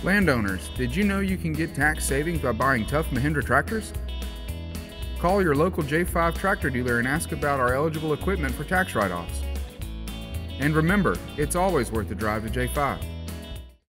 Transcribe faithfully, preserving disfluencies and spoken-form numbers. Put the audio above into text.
Landowners, did you know you can get tax savings by buying Tough Mahindra tractors? Call your local J five tractor dealer and ask about our eligible equipment for tax write-offs. And remember, it's always worth a drive to J five.